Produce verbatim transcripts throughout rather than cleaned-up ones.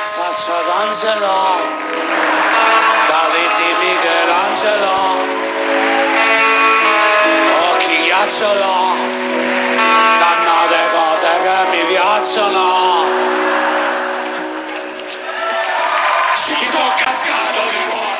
Faccia d'Angelo, David di Michelangelo, occhi ghiacciolo, dannate cose che mi piacciono. Ci sono cascato di cuore.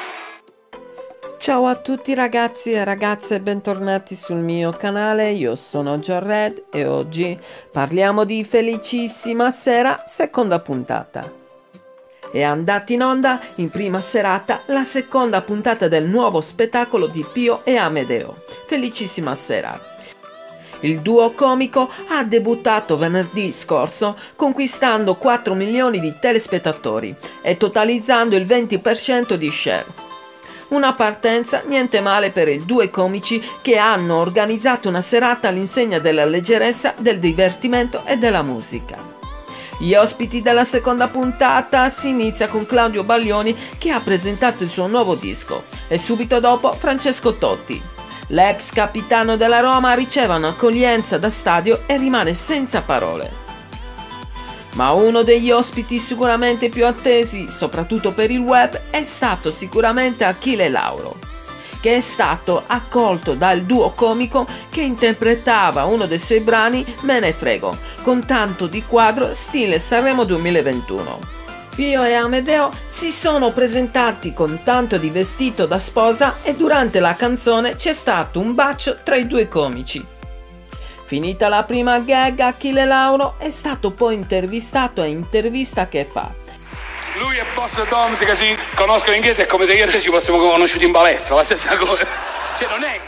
Ciao a tutti ragazzi e ragazze, bentornati sul mio canale. Io sono Giorred e oggi parliamo di Felicissima Sera, seconda puntata. È andata in onda in prima serata la seconda puntata del nuovo spettacolo di Pio e Amedeo, Felicissima Sera. Il duo comico ha debuttato venerdì scorso conquistando quattro milioni di telespettatori e totalizzando il venti per cento di share. Una partenza niente male per i due comici che hanno organizzato una serata all'insegna della leggerezza, del divertimento e della musica. Gli ospiti della seconda puntata si inizia con Claudio Baglioni che ha presentato il suo nuovo disco e subito dopo Francesco Totti. L'ex capitano della Roma riceve un'accoglienza da stadio e rimane senza parole. Ma uno degli ospiti sicuramente più attesi, soprattutto per il web, è stato sicuramente Achille Lauro, che è stato accolto dal duo comico che interpretava uno dei suoi brani Me ne frego, con tanto di quadro stile Sanremo duemilaventuno. Pio e Amedeo si sono presentati con tanto di vestito da sposa e durante la canzone c'è stato un bacio tra i due comici. Finita la prima gag, Achille Lauro è stato poi intervistato a Intervista che fa. Lui è Boss Toms che si conoscono in inglese, è come se io e te ci fossimo conosciuti in palestra, la stessa cosa. Cioè non è...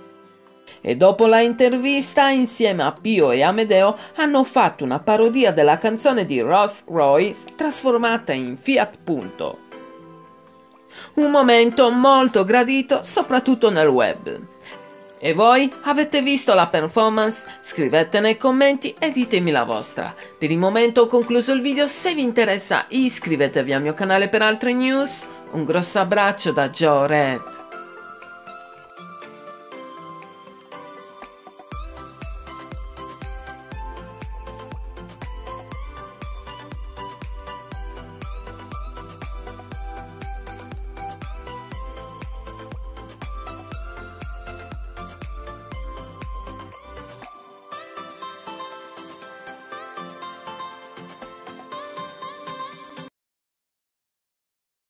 E dopo la intervista, insieme a Pio e Amedeo, hanno fatto una parodia della canzone di Rolls Royce trasformata in Fiat Punto. Un momento molto gradito soprattutto nel web. E voi avete visto la performance? Scrivete nei commenti e ditemi la vostra. Per il momento ho concluso il video, se vi interessa iscrivetevi al mio canale per altre news. Un grosso abbraccio da Giorred.